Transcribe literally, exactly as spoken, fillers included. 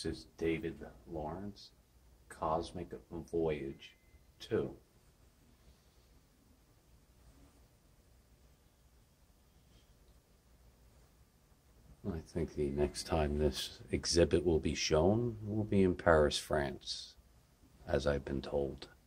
This is David Lawrence, Cosmic Voyage two. I think the next time this exhibit will be shown will be in Paris, France, as I've been told.